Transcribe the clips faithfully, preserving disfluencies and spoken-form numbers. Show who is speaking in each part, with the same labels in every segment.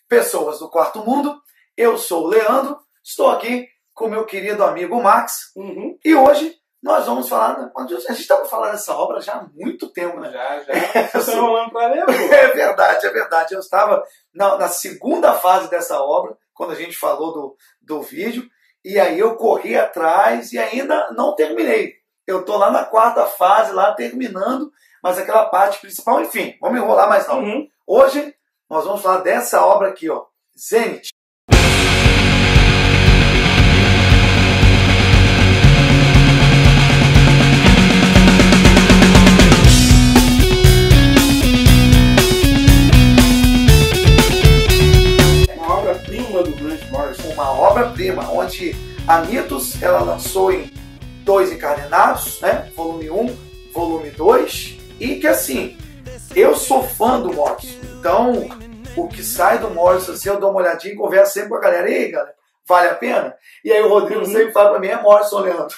Speaker 1: Pessoas do Quarto Mundo. Eu sou o Leandro, estou aqui com meu querido amigo Max.
Speaker 2: Uhum.
Speaker 1: E hoje nós vamos falar... A gente estava falando dessa obra já há muito tempo, né?
Speaker 2: Já, já. Você está enrolando para ler, pô.
Speaker 1: É verdade, é verdade. Eu estava na, na segunda fase dessa obra, quando a gente falou do, do vídeo, e aí eu corri atrás e ainda não terminei. Eu estou lá na quarta fase, lá terminando, mas aquela parte principal, enfim, vamos enrolar mais não.
Speaker 2: Uhum.
Speaker 1: Hoje nós vamos falar dessa obra aqui, ó, Zenith.
Speaker 2: Uma obra-prima do Grant Morrison.
Speaker 1: Uma obra-prima, onde a Mitos ela lançou em dois encadenados, né? Volume um, volume dois, e que assim, eu sou fã do Morrison, então o que sai do Morrison, assim, eu dou uma olhadinha e converso sempre com a galera, e aí galera, vale a pena? E aí o Rodrigo uhum. sempre fala pra mim, é Morrison, Leandro.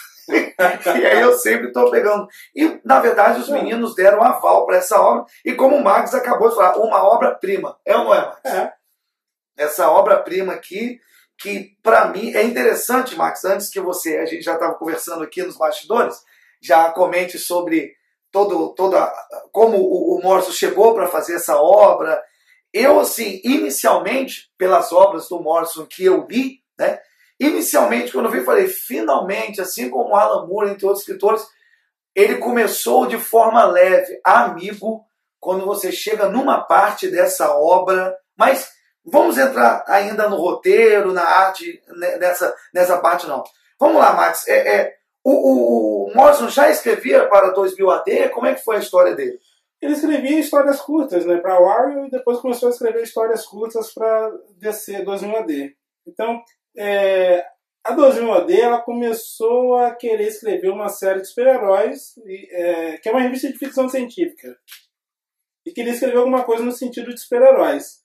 Speaker 1: E aí eu sempre tô pegando. E na verdade os meninos deram um aval para essa obra, e como o Max acabou de falar, uma obra-prima, é ou não é, Max?
Speaker 2: É.
Speaker 1: Essa obra-prima aqui, que para mim é interessante, Max, antes que você, a gente já estava conversando aqui nos bastidores, já comente sobre todo, toda, como o, o Morrison chegou para fazer essa obra. Eu, assim, inicialmente, pelas obras do Morrison que eu li, né, inicialmente, quando eu vi, falei, finalmente, assim como Alan Moore, entre outros escritores, ele começou de forma leve, amigo, quando você chega numa parte dessa obra, mas vamos entrar ainda no roteiro, na arte, nessa, nessa parte não. Vamos lá, Max. É, é, o, o, o Morrison já escrevia para dois mil A D? Como é que foi a história dele?
Speaker 2: Ele escrevia histórias curtas, né, para Warrior, e depois começou a escrever histórias curtas para D C dois mil A D. Então, é, a dois mil A D ela começou a querer escrever uma série de super-heróis, é, que é uma revista de ficção científica. E queria escrever alguma coisa no sentido de super-heróis.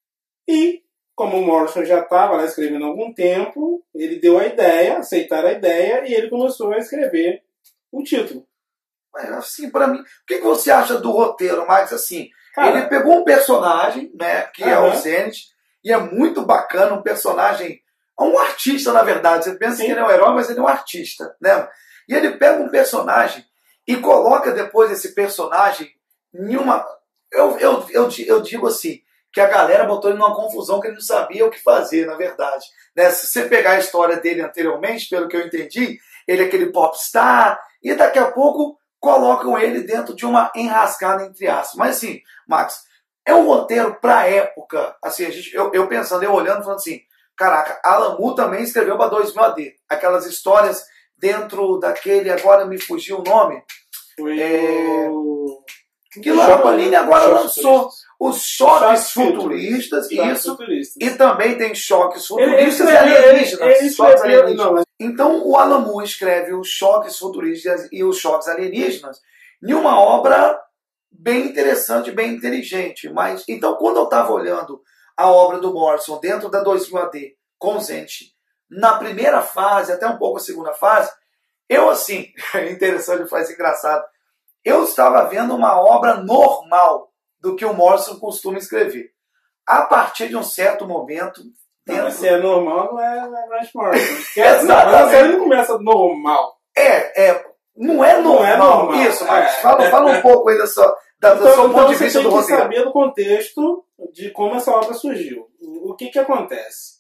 Speaker 2: E, como o Morrison já estava lá escrevendo há algum tempo, ele deu a ideia, aceitaram a ideia, e ele começou a escrever o título.
Speaker 1: Assim, para mim, o que você acha do roteiro, Max? Assim,
Speaker 2: Cara,
Speaker 1: ele pegou um personagem, né, que
Speaker 2: uh-huh.
Speaker 1: é o Zenith, e é muito bacana, um personagem, um artista, na verdade. Você pensa Sim. que ele é um herói, mas ele é um artista, né? E ele pega um personagem e coloca depois esse personagem em uma... Eu, eu, eu, eu digo assim, que a galera botou ele numa confusão que ele não sabia o que fazer, na verdade. Né? Se você pegar a história dele anteriormente, pelo que eu entendi, ele é aquele popstar, e daqui a pouco colocam ele dentro de uma enrascada, entre aspas. Mas assim, Max, é um roteiro pra época. Assim, a gente, eu, eu pensando, eu olhando, falando assim, caraca, Alan Moore também escreveu para dois mil A D. Aquelas histórias dentro daquele, agora me fugiu o nome.
Speaker 2: Foi
Speaker 1: é...
Speaker 2: o...
Speaker 1: que lá a Panini agora
Speaker 2: choques
Speaker 1: lançou
Speaker 2: futuristas.
Speaker 1: os choques,
Speaker 2: Choques
Speaker 1: futuristas,
Speaker 2: choques
Speaker 1: isso,
Speaker 2: futuristas.
Speaker 1: e também tem choques futuristas
Speaker 2: ele,
Speaker 1: e alienígenas.
Speaker 2: Ele, ele
Speaker 1: choques
Speaker 2: escreveu,
Speaker 1: alienígenas.
Speaker 2: não, mas...
Speaker 1: Então o Alan Moore escreve os choques futuristas e os choques alienígenas em uma obra bem interessante, bem inteligente. Mas então quando eu estava olhando a obra do Morrison dentro da dois mil A D com Zenith, na primeira fase, até um pouco a segunda fase, eu assim, é interessante, faz engraçado, eu estava vendo uma obra normal do que o Morrison costuma escrever. A partir de um certo momento...
Speaker 2: Dentro... Não, se é normal, não é, não é Grant Morrison.
Speaker 1: Exatamente.
Speaker 2: Mas a série não começa normal.
Speaker 1: É, é, não é normal. Não é normal. Isso, mas é. fala, fala um pouco aí da sua, da,
Speaker 2: então,
Speaker 1: do seu
Speaker 2: então
Speaker 1: ponto de vista do roteiro.
Speaker 2: Você tem que saber do contexto de como essa obra surgiu. O, o que que acontece?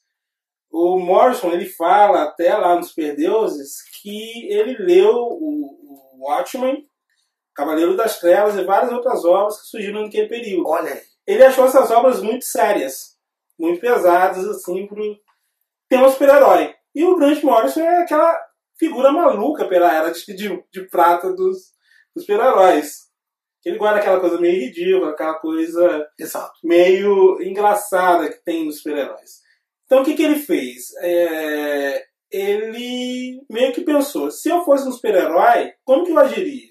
Speaker 2: O Morrison, ele fala até lá nos Superdeuses que ele leu o, o Watchmen, Cavaleiro das Trevas e várias outras obras que surgiram naquele período.
Speaker 1: Olha aí.
Speaker 2: Ele achou essas obras muito sérias, muito pesadas, assim, pro tema super-herói. E o Grant Morrison é aquela figura maluca pela era de, de, de prata dos, dos super-heróis. Ele guarda aquela coisa meio ridícula, aquela coisa
Speaker 1: Exato.
Speaker 2: meio engraçada que tem nos super-heróis. Então o que, que ele fez? É... Ele meio que pensou, se eu fosse um super-herói, como que eu agiria?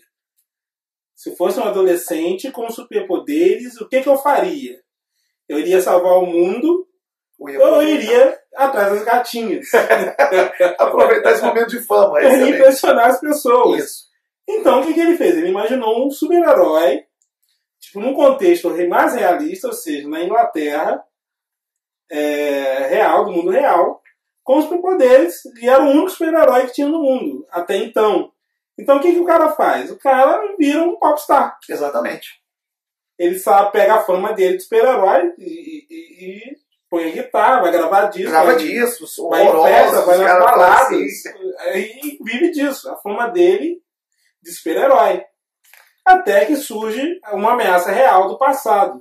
Speaker 2: Se eu fosse um adolescente com superpoderes, o que, que eu faria? Eu iria salvar o mundo ou eu iria atrás das gatinhas?
Speaker 1: Aproveitar esse momento de fama.
Speaker 2: Eu iria impressionar as pessoas.
Speaker 1: Isso.
Speaker 2: Então, o que, que ele fez? Ele imaginou um super-herói, tipo, num contexto mais realista, ou seja, na Inglaterra, é, real, do mundo real, com superpoderes, e era o único super-herói que tinha no mundo, até então. Então o que, que o cara faz? O cara vira um popstar.
Speaker 1: Exatamente.
Speaker 2: Ele sabe, pega a fama dele de super-herói e, e, e põe a guitarra, vai gravar disco.
Speaker 1: Grava
Speaker 2: vai,
Speaker 1: discos,
Speaker 2: vai em festa, vai nas baladas.
Speaker 1: Assim.
Speaker 2: E vive disso. A fama dele de super-herói. Até que surge uma ameaça real do passado.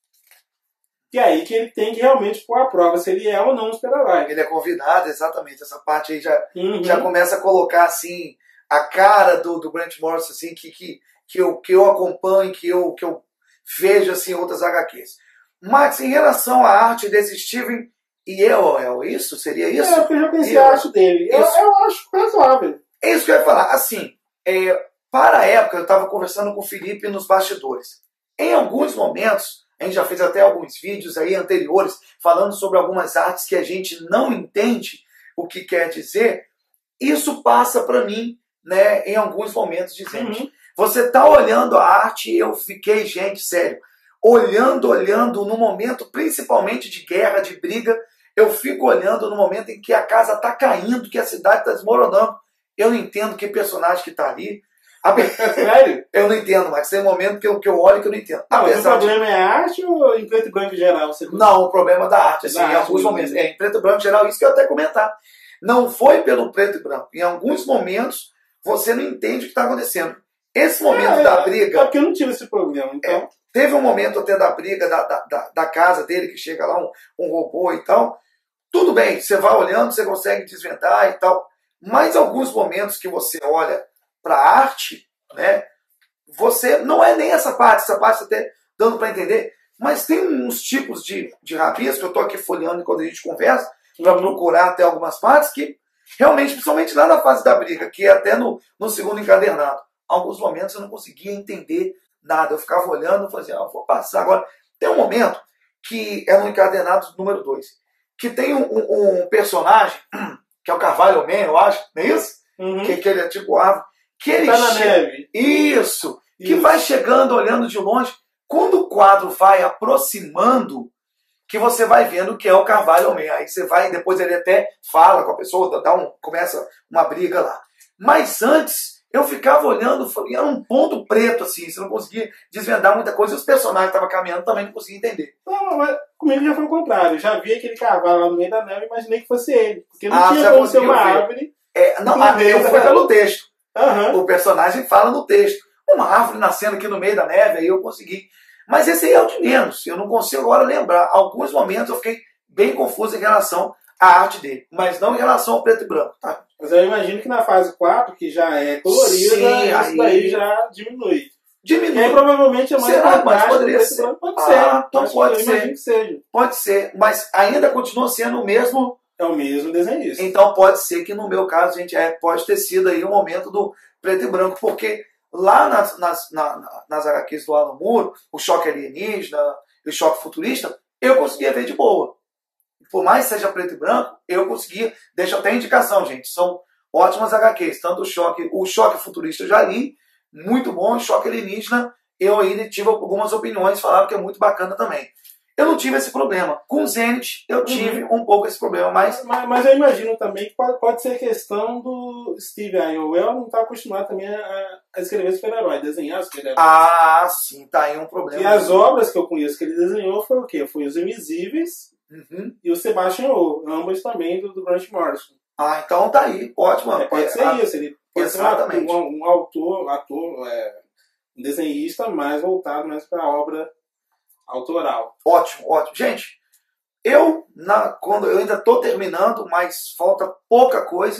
Speaker 2: E aí que ele tem que realmente pôr à prova se ele é ou não um super-herói.
Speaker 1: Ele é convidado, exatamente. Essa parte aí já,
Speaker 2: uhum.
Speaker 1: já começa a colocar assim a cara do, do Grant Morrison assim, que, que, que, eu, que eu acompanho, que eu, que eu vejo assim, outras agá quês. Max, em relação à arte desse Steven Yeowell, isso? Seria isso?
Speaker 2: É, eu já conheci a arte dele. Eu, eu acho razoável.
Speaker 1: É isso que eu ia falar. Assim, é, para a época, eu estava conversando com o Felipe nos bastidores. Em alguns momentos, a gente já fez até alguns vídeos aí anteriores falando sobre algumas artes que a gente não entende o que quer dizer. Isso passa para mim, né, em alguns momentos, dizendo: uhum. Você está olhando a arte e eu fiquei, gente, sério, olhando, olhando no momento, principalmente de guerra, de briga, eu fico olhando no momento em que a casa está caindo, que a cidade está desmoronando. Eu não entendo que personagem que está ali.
Speaker 2: Sério?
Speaker 1: Eu não entendo, mas tem um momento que eu, que eu olho que eu não entendo.
Speaker 2: Não, mas o problema de... é a arte ou em preto e branco em geral? Você
Speaker 1: não, o problema da arte, assim,
Speaker 2: da
Speaker 1: em
Speaker 2: arte
Speaker 1: alguns momentos. É, em preto e branco em geral, isso que eu ia até comentar. Não foi pelo preto e branco. Em alguns momentos, você não entende o que está acontecendo. Esse momento
Speaker 2: é,
Speaker 1: da briga...
Speaker 2: É porque eu não tive esse problema, então...
Speaker 1: É, teve um momento até da briga da, da, da, da casa dele, que chega lá um, um robô e tal. Tudo bem, você vai olhando, você consegue desvendar e tal. Mas alguns momentos que você olha para a arte, né, você não é nem essa parte, essa parte até dando para entender, mas tem uns tipos de, de rabisco que eu estou aqui folheando enquanto a gente conversa, para uhum. procurar até algumas partes que realmente, principalmente lá na fase da briga, que é até no, no segundo encadernado, alguns momentos eu não conseguia entender nada, eu ficava olhando e fazia, ah, vou passar agora. Tem um momento que é no encadernado número dois, que tem um, um, um personagem, que é o Carvalho Man, eu acho, não é isso?
Speaker 2: Uhum.
Speaker 1: Que, que ele é tipo árvore. Que ele
Speaker 2: tá na che... neve.
Speaker 1: Isso! Que
Speaker 2: Isso.
Speaker 1: vai chegando, olhando de longe. Quando o quadro vai aproximando, que você vai vendo que é o Carvalho Man. Aí você vai, depois ele até fala com a pessoa, dá um, começa uma briga lá. Mas antes, eu ficava olhando, era um ponto preto, assim, você não conseguia desvendar muita coisa. E os personagens que estavam caminhando também não conseguia entender.
Speaker 2: Não, mas comigo já foi o contrário. Eu já vi aquele cavalo lá no meio da neve e imaginei que fosse ele. Porque não
Speaker 1: ah,
Speaker 2: tinha como ser uma ver. árvore.
Speaker 1: É, não, ah, eu fui pelo texto.
Speaker 2: Uhum.
Speaker 1: O personagem fala no texto. Uma árvore nascendo aqui no meio da neve, aí eu consegui. Mas esse aí é o de menos. Eu não consigo agora lembrar. Alguns momentos eu fiquei bem confuso em relação à arte dele. Mas não em relação ao preto e branco, tá?
Speaker 2: Mas eu imagino que na fase quatro, que já é colorida, sim, isso aí... daí já diminui.
Speaker 1: Diminui.
Speaker 2: E aí provavelmente é mais
Speaker 1: Será? Mas poderia ser.
Speaker 2: Branco. Pode
Speaker 1: ah,
Speaker 2: ser.
Speaker 1: Então pode ser.
Speaker 2: Que seja.
Speaker 1: Pode ser. Mas ainda continua sendo o mesmo...
Speaker 2: É o mesmo desenhista.
Speaker 1: Então pode ser que no meu caso, gente, é, pode ter sido aí o momento do preto e branco, porque lá nas, nas, na, nas agá quês do Alan Moore, o choque alienígena, o choque futurista, eu conseguia ver de boa. Por mais que seja preto e branco, eu conseguia, deixa até indicação, gente, são ótimas agá quês, tanto o choque, o choque futurista eu já li, muito bom, o choque alienígena, eu aí tive algumas opiniões, falaram que é muito bacana também. Eu não tive esse problema. Com o Zenith, eu tive uhum. um pouco esse problema, mas...
Speaker 2: mas... Mas eu imagino também que pode, pode ser questão do Steve Yeowell não estar acostumado também a, a escrever super-herói, desenhar super-herói.
Speaker 1: Ah, sim, tá aí um problema.
Speaker 2: E as obras que eu conheço que ele desenhou foi o quê? Foi Os Invisíveis
Speaker 1: uhum.
Speaker 2: e o Sebastian O, ambos também do, do Grant Morrison.
Speaker 1: Ah, então tá aí, ótimo.
Speaker 2: É, pode ser
Speaker 1: é,
Speaker 2: isso, ele pode
Speaker 1: exatamente.
Speaker 2: ser um, um autor, ator, é, um desenhista mais voltado mais para a obra autoral.
Speaker 1: Ótimo, ótimo. Gente, eu, na, quando eu ainda estou terminando, mas falta pouca coisa,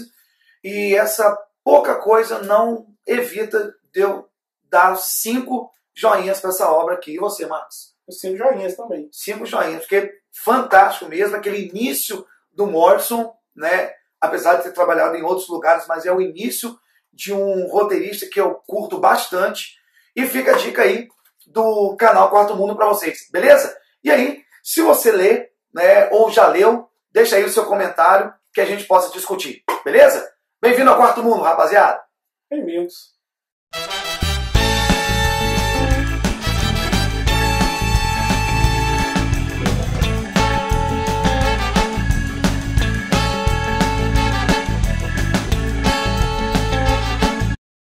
Speaker 1: e essa pouca coisa não evita de eu dar cinco joinhas para essa obra aqui. E você, Marcos?
Speaker 2: Cinco joinhas também.
Speaker 1: Cinco joinhas, porque fantástico mesmo, aquele início do Morrison, né? Apesar de ter trabalhado em outros lugares, mas é o início de um roteirista que eu curto bastante. E fica a dica aí do canal Quarto Mundo para vocês, beleza? E aí, se você lê, né, ou já leu, deixa aí o seu comentário que a gente possa discutir, beleza? Bem-vindo ao Quarto Mundo, rapaziada!
Speaker 2: Bem-vindos!